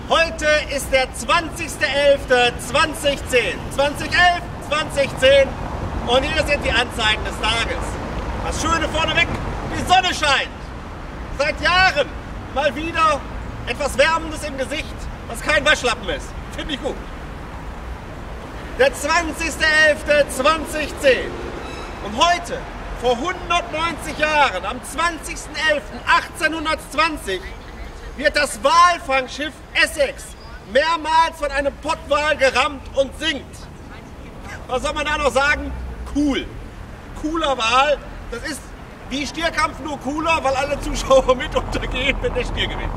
Heute ist der 20.11.2010. 2011, 2010 und hier sind die Anzeigen des Tages. Das Schöne vorneweg, die Sonne scheint. Seit Jahren mal wieder etwas Wärmendes im Gesicht, was kein Waschlappen ist. Finde ich gut. Der 20.11.2010 und heute, vor 190 Jahren, am 20.11.1820, wird das Walfangschiff Essex mehrmals von einem Pottwal gerammt und sinkt. Was soll man da noch sagen? Cool. Cooler Wal. Das ist wie Stierkampf, nur cooler, weil alle Zuschauer mit untergehen, wenn der Stier gewinnt.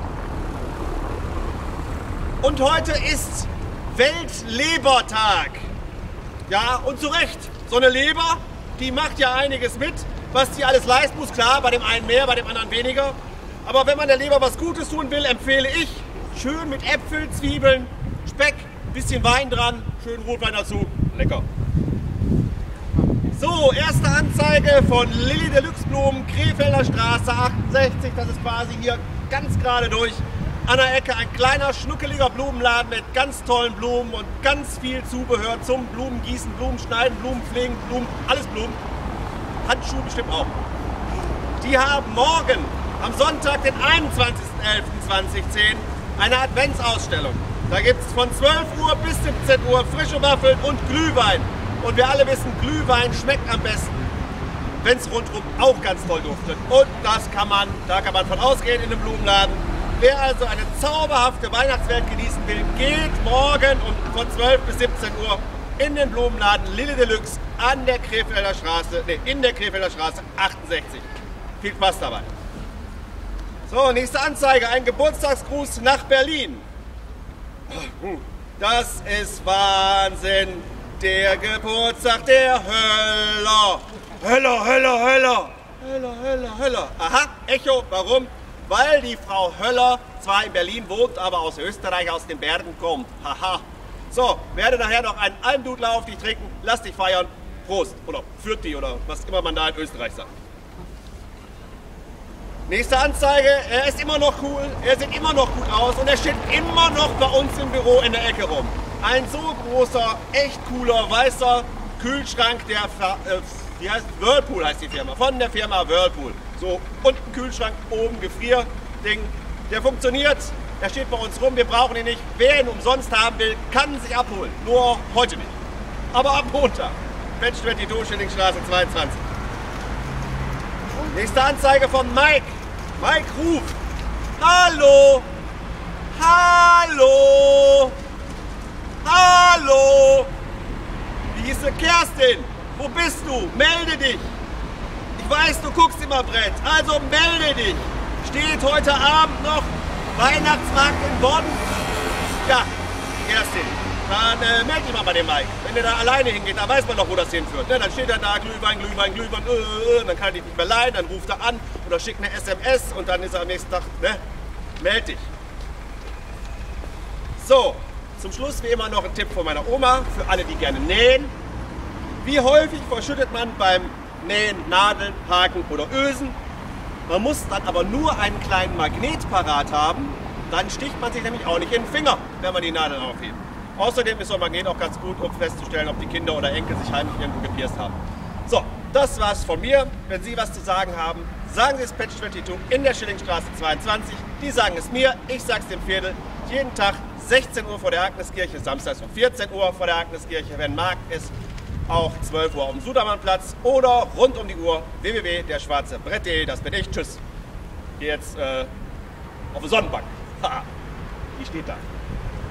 Und heute ist Weltlebertag. Ja, und zu Recht. So eine Leber, die macht ja einiges mit. Was die alles leisten muss, klar, bei dem einen mehr, bei dem anderen weniger. Aber wenn man der Leber was Gutes tun will, empfehle ich, schön mit Äpfeln, Zwiebeln, Speck, bisschen Wein dran, schön Rotwein dazu, lecker. So, erste Anzeige von Lilly Deluxe Blumen, Krefelder Straße 68, das ist quasi hier ganz gerade durch. An der Ecke ein kleiner, schnuckeliger Blumenladen mit ganz tollen Blumen und ganz viel Zubehör zum Blumengießen, Blumenschneiden, Blumenpflegen, Blumen, alles Blumen. Handschuhe bestimmt auch. Die haben morgen, am Sonntag, den 21.11.2010, eine Adventsausstellung. Da gibt es von 12 Uhr bis 17 Uhr frische Waffeln und Glühwein. Und wir alle wissen, Glühwein schmeckt am besten, wenn es rundherum auch ganz toll duftet. Und da kann man von ausgehen in dem Blumenladen. Wer also eine zauberhafte Weihnachtswelt genießen will, geht morgen von 12 bis 17 Uhr in den Blumenladen Lilly Deluxe in der Krefelder Straße 68. Viel Spaß dabei. So, nächste Anzeige, ein Geburtstagsgruß nach Berlin. Das ist Wahnsinn, der Geburtstag der Höller. Höller, Höller, Höller. Höller, Höller, Höller. Aha, Echo, warum? Weil die Frau Höller zwar in Berlin wohnt, aber aus Österreich, aus den Bergen kommt. Haha. So, werde nachher noch einen Almdudler auf dich trinken, lass dich feiern. Prost oder Fürti oder was immer man da in Österreich sagt. Nächste Anzeige, er ist immer noch cool, er sieht immer noch gut aus und er steht immer noch bei uns im Büro in der Ecke rum. Ein so großer, echt cooler, weißer Kühlschrank, der, wie heißt Whirlpool heißt die Firma, von der Firma Whirlpool. So, unten Kühlschrank, oben Gefrierding, der funktioniert, der steht bei uns rum, wir brauchen ihn nicht. Wer ihn umsonst haben will, kann sich abholen, nur heute nicht. Aber ab Montag, Fettschwett-Dito, Schillingstraße 22. Nächste Anzeige von Mike. Mike ruft. Hallo! Hallo! Hallo! Wie hieß Kerstin? Wo bist du? Melde dich! Ich weiß, du guckst immer Brett, also melde dich! Steht heute Abend noch Weihnachtsmarkt in Bonn? Ja, Kerstin. Dann melde dich mal bei dem Mike. Wenn der da alleine hingeht, dann weiß man doch, wo das hinführt. Ne? Dann steht er da, Glühwein, Glühwein, Glühwein, dann kann er dich nicht mehr leihen, dann ruft er an oder schickt eine SMS und dann ist er am nächsten Tag, ne? Meld dich. So, zum Schluss wie immer noch ein Tipp von meiner Oma, für alle, die gerne nähen. Wie häufig verschüttet man beim Nähen Nadeln, Haken oder Ösen? Man muss dann aber nur einen kleinen Magnet parat haben, dann sticht man sich nämlich auch nicht in den Finger, wenn man die Nadeln aufhebt. Außerdem ist so ein Magnet auch ganz gut, um festzustellen, ob die Kinder oder Enkel sich heimlich irgendwo gepierst haben. So, das war's von mir. Wenn Sie was zu sagen haben, sagen Sie es Fettschwett-Dito in der Schillingstraße 22. Die sagen es mir, ich sag's dem Viertel. Jeden Tag 16 Uhr vor der Agneskirche, samstags um 14 Uhr vor der Agneskirche, wenn Markt ist, auch 12 Uhr auf dem Sudermannplatz oder rund um die Uhr www.derschwarzebrett.de. Das bin ich. Tschüss. Gehe jetzt auf die Sonnenbank. Die steht da.